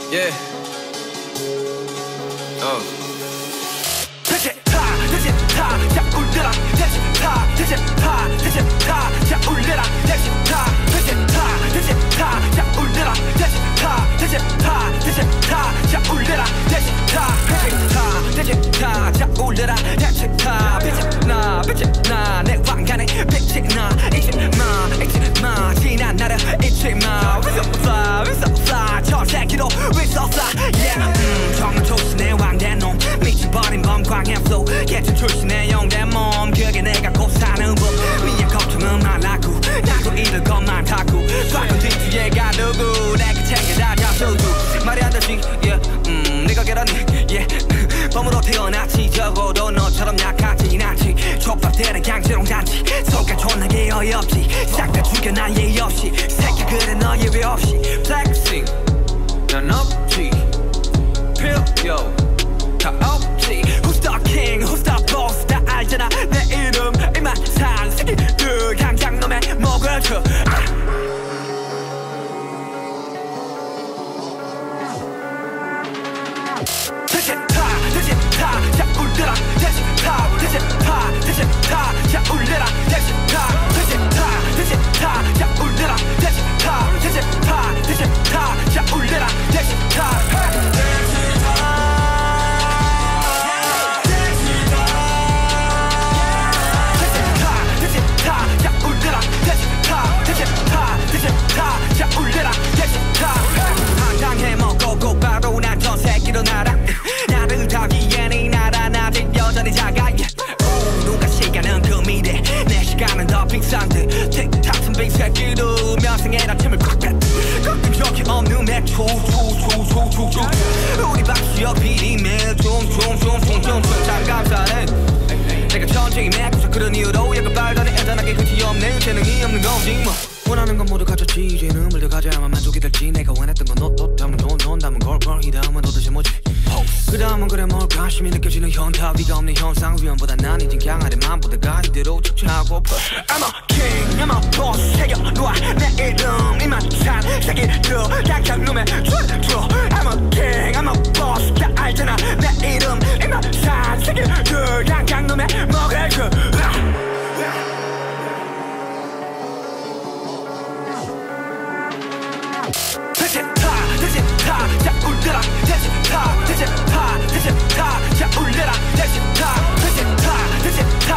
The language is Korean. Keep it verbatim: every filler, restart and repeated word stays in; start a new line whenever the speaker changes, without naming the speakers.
Yeah. 어.
대체 다 대체 다 자 울려라 대체 다 대체 다 대체 다 자 울려라 대체 다 대체 다 대체 다 자 울려라 대체 다 대체 다 대체 다 자 울려라 대체 다 대체 다 대체 다 자 울려라 대체 다 빛이 나 빛이 나내 왕관에 빛이 나 잊지 마 잊지 마 지난 나를 잊지 마 We so fly we so fly 저 새끼도 we so fly yeah 음 정말 조심해 왕된 놈 미쳐버린 범광의 flow 예전 출신의 영된 몸 그게 내가 곧 사는 법 미의 걱정은 말라고 나도 잃을 것만 타고 과거 뒤뒤에가 누구 내가 챙겨다 잡수고 말하듯이 yeah 음 네가 계란이 yeah 범으로 태어났지 적어도 너처럼 약하진 않지 촉박되는 강제롱 단지 속가 존나게 어이없지 싹 다 죽여 난 예의 없이 새끼 그래 너 예외 없이 flexing 난 없지 필요 다 없지 Who's the king who's the boss 다 알잖아 내 이름 이만 산 새끼들 강장 놈의 목을 쳐 대체 다 대체 다 자 울려라 대체 다 대체 다 대체 다 자 울려라 대체 다 대체 다 대체 다 자 울려라 대체 다 대체 다 대체 다 자 울려라 대체 다 한강에 먹고 곧바로 난 저 새끼로 날아 나를 타기엔 이 나라 아직 여전히 작아 누가 시간은 그 미래 내 시간은 더 비싼 듯 틱탁슨 빅 새끼도 면상에 아침을 꽉 뺐 가끔 적이 없는 맥주 초초초초초 우리 박수역 비리며 좀좀좀좀좀좀 참 감사해 내가 천천히 맥주서 그런 이유로 약간 발단에 애단하게 끝이 없는 재능이 없는 거지 뭐 원하는 건 모두 가졌지 이제는 물들 가져야만 만족이 될지 내가 원했던 건 너 너 다음은 돈돈 다음은 걸걸 이 다음은 도대체 뭐지 그 다음은 그래 뭘까 관심이 느껴지는 현타 위가 없는 현상 위험보다 난 이젠 강하대 맘보다가 이대로 척차고파 I'm a king I'm a boss 새겨놓아 내 이름 이만 산 새끼들 강장 놈의 줄 I'm a king I'm a boss 다 알잖아 내 이름 이만 산 새끼들 강장 놈의 먹을 줄 대체 다 대체 다 자 울려라 대체 다 대체 다 대체 다 자 울려라 대체 다 대체 다 대체